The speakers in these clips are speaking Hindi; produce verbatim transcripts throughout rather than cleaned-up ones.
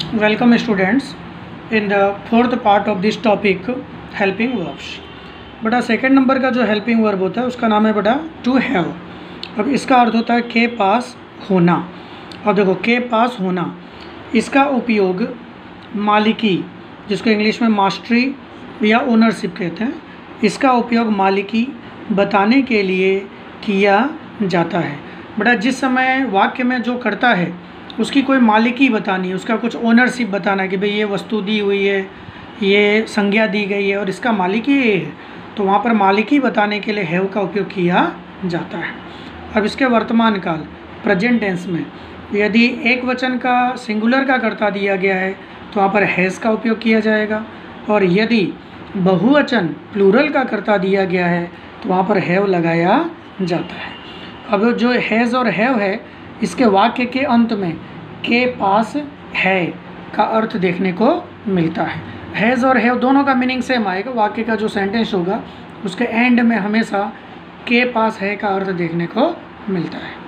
Welcome students in the fourth part of this topic helping verbs। बेटा सेकंड नंबर का जो हेल्पिंग वर्ब होता है उसका नाम है बेटा टू हैव। अब इसका अर्थ होता है के पास होना। अब देखो के पास होना, इसका उपयोग मालिकी, जिसको इंग्लिश में मास्टरी या ओनरशिप कहते हैं, इसका उपयोग मालिकी बताने के लिए किया जाता है। बेटा जिस समय वाक्य में जो करता है उसकी कोई मालिकी बतानी है, उसका कुछ ओनरशिप बताना है कि भाई ये वस्तु दी हुई है, ये संज्ञा दी गई है और इसका मालिकी ये है, तो वहाँ पर मालिकी बताने के लिए हैव का उपयोग किया जाता है। अब इसके वर्तमान काल प्रेजेंट टेंस में यदि एक वचन का सिंगुलर का कर्ता दिया गया है तो वहाँ पर हैज़ का उपयोग किया जाएगा, और यदि बहुवचन प्लूरल का कर्ता दिया गया है तो वहाँ पर हैव लगाया जाता है। अब जो हैज़ और हैव है, इसके वाक्य के अंत में के पास है का अर्थ देखने को मिलता है। हैज़ और हैव दोनों का मीनिंग सेम आएगा। वाक्य का जो सेंटेंस होगा उसके एंड में हमेशा के पास है का अर्थ देखने को मिलता है।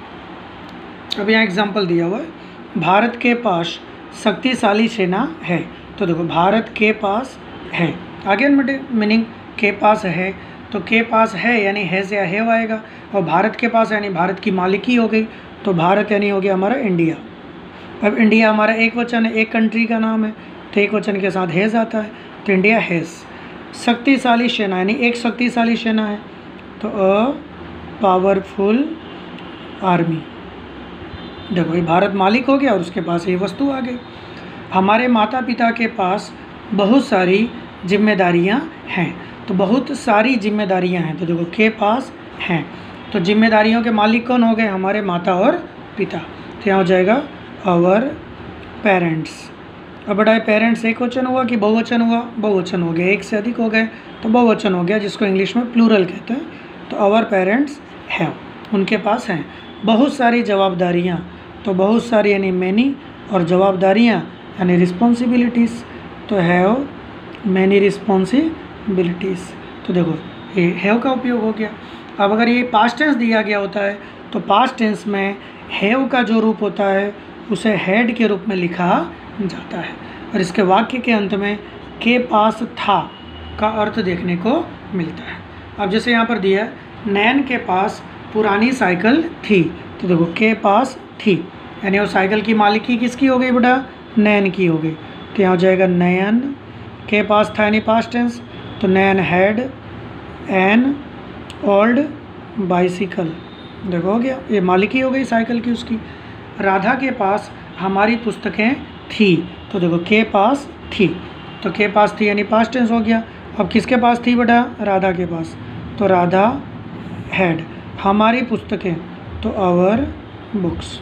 अब यहाँ एग्जांपल दिया हुआ है, भारत के पास शक्तिशाली सेना है। तो देखो भारत के पास है, आगे मीनिंग के पास है, तो के पास है यानी हैज़ या हैव आएगा, और भारत के पास यानी भारत की मालिकी हो गई, तो भारत यानी हो गया हमारा इंडिया। अब इंडिया हमारा एक वचन है, एक कंट्री का नाम है, तो एक वचन के साथ हैज़ आता है, तो इंडिया हैज़। शक्तिशाली सेना यानी एक शक्तिशाली सेना है, तो अ पावरफुल आर्मी। देखो ये भारत मालिक हो गया और उसके पास ये वस्तु आ गई। हमारे माता पिता के पास बहुत सारी जिम्मेदारियां हैं, तो बहुत सारी जिम्मेदारियां हैं, तो देखो के पास हैं, तो जिम्मेदारियों के मालिक कौन हो गए? हमारे माता और पिता। तो यहाँ हो जाएगा आवर पेरेंट्स। अब बड़ा पेरेंट्स एक वचन हुआ कि बहुवचन हुआ? बहुवचन हो गया, एक से अधिक हो गए तो बहुवचन हो गया, जिसको इंग्लिश में प्लूरल कहते हैं। तो आवर पेरेंट्स हैव, उनके पास हैं बहुत सारी जवाबदारियाँ, तो बहुत सारी यानी मैनी, और जवाबदारियाँ यानी रिस्पॉन्सिबिलिटीज़, तो हैव मैनी रिस्पॉन्सिबिलिटीज़। तो देखो ये हैव का उपयोग हो गया। अब अगर ये पास्ट टेंस दिया गया होता है तो पास्ट टेंस में हैव का जो रूप होता है उसे हैड के रूप में लिखा जाता है, और इसके वाक्य के अंत में के पास था का अर्थ देखने को मिलता है। अब जैसे यहाँ पर दिया है नैन के पास पुरानी साइकिल थी, तो देखो के पास थी यानी वो साइकिल की मालिकी किसकी हो गई बेटा? नैन की हो गई। तो यहाँ हो जाएगा नैन के पास था यानी पास्ट टेंस, तो Nain had an old bicycle. देखो हो गया, ये मालिकी हो गई साइकिल की उसकी। राधा के पास हमारी पुस्तकें थी, तो देखो के पास थी, तो के पास थी यानी पास्ट टेंस हो गया। अब किसके पास थी बेटा? राधा के पास, तो राधा हैड हमारी पुस्तकें, तो आवर बुक्स।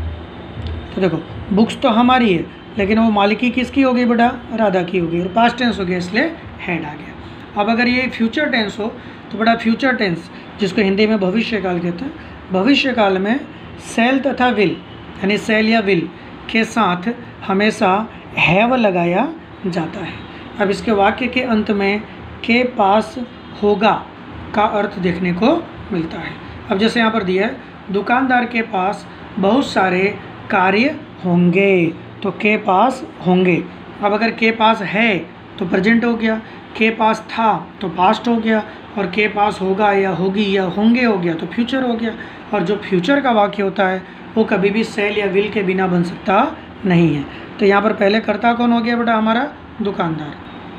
तो देखो बुक्स तो हमारी है लेकिन वो मालिकी किसकी हो गई बेटा? राधा की हो गई, और पास्ट टेंस हो गया इसलिए हैड आ गया। अब अगर ये फ्यूचर टेंस हो तो बड़ा फ्यूचर टेंस, जिसको हिंदी में भविष्य काल कहते हैं, भविष्य काल में सेल तथा विल यानी सेल या विल के साथ हमेशा हैव लगाया जाता है। अब इसके वाक्य के अंत में के पास होगा का अर्थ देखने को मिलता है। अब जैसे यहाँ पर दिया है दुकानदार के पास बहुत सारे कार्य होंगे, तो के पास होंगे। अब अगर के पास है तो प्रेजेंट हो गया, के पास था तो पास्ट हो गया, और के पास होगा या होगी या होंगे हो गया तो फ्यूचर हो गया। और जो फ्यूचर का वाक्य होता है वो कभी भी सेल या विल के बिना बन सकता नहीं है। तो यहाँ पर पहले कर्ता कौन हो गया बेटा? हमारा दुकानदार।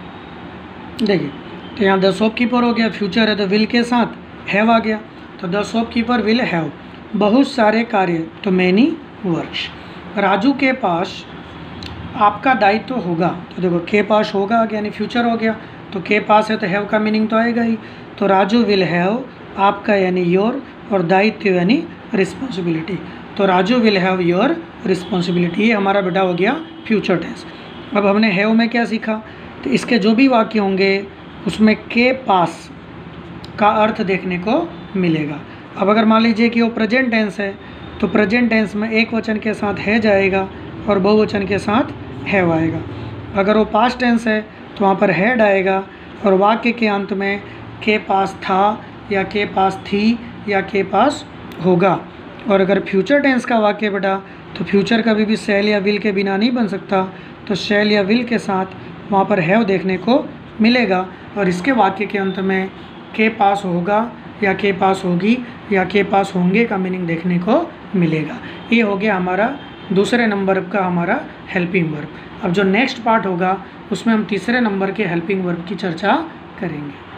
देखिए तो यहाँ द शॉपकीपर हो गया, फ्यूचर है तो विल के साथ हैव आ गया, तो द शॉपकीपर विल हैव बहुत सारे कार्य, तो मैनी वर्क्स। राजू के पास आपका दायित्व तो होगा, तो देखो के पास होगा आ गया यानी फ्यूचर हो गया, तो के पास है तो हैव का मीनिंग तो आएगा ही, तो राजू विल हैव आपका यानी योर, और दायित्व यानी रिस्पॉन्सिबिलिटी, तो Raju will have your responsibility. ये हमारा बेटा हो गया फ्यूचर टेंस। अब हमने हैव में क्या सीखा? तो इसके जो भी वाक्य होंगे उसमें के पास का अर्थ देखने को मिलेगा। अब अगर मान लीजिए कि वो प्रेजेंट टेंस है तो प्रेजेंट टेंस में एक वचन के साथ है जाएगा और बहुवचन के साथ हैव आएगा। अगर वो पास्ट टेंस है तो वहाँ पर हैड आएगा, और वाक्य के अंत में के पास था या के पास थी या के पास होगा। और अगर फ्यूचर टेंस का वाक्य बेटा तो फ्यूचर कभी भी शैल या विल के बिना नहीं बन सकता, तो शैल या विल के साथ वहाँ पर हैव देखने को मिलेगा। और इसके वाक्य के अंत में के पास होगा या के पास होगी या के पास होंगे का मीनिंग देखने को मिलेगा। ये हो गया हमारा दूसरे नंबर का हमारा हेल्पिंग वर्ब। अब जो नेक्स्ट पार्ट होगा उसमें हम तीसरे नंबर के हेल्पिंग वर्ब की चर्चा करेंगे।